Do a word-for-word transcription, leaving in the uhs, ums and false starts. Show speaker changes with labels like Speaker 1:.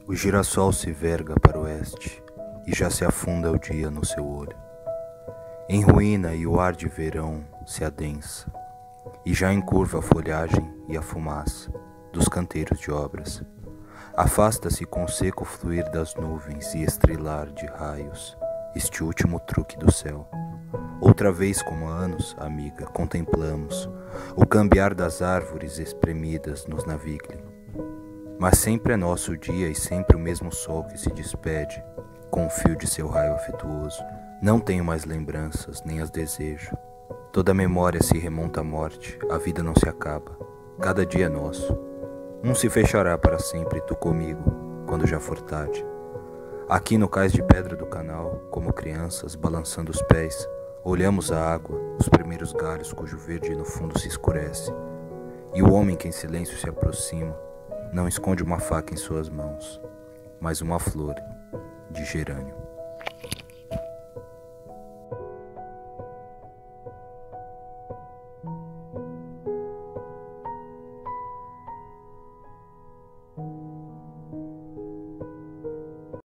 Speaker 1: O girassol se verga para o oeste, e já se afunda o dia no seu olho. Em ruína e o ar de verão se adensa, e já encurva a folhagem e a fumaça dos canteiros de obras. Afasta-se com o seco fluir das nuvens e estrelar de raios este último truque do céu. Outra vez, como há anos, amiga, contemplamos o cambiar das árvores espremidas nos navigle. Mas sempre é nosso o dia e sempre o mesmo sol que se despede com o fio de seu raio afetuoso. Não tenho mais lembranças, nem as desejo. Toda memória se remonta à morte, a vida não se acaba. Cada dia é nosso. Um se fechará para sempre, tu comigo, quando já for tarde. Aqui no cais de pedra do canal, como crianças, balançando os pés, olhamos a água, os primeiros galhos cujo verde no fundo se escurece. E o homem que em silêncio se aproxima, não esconde uma faca em suas mãos, mas uma flor de gerânio.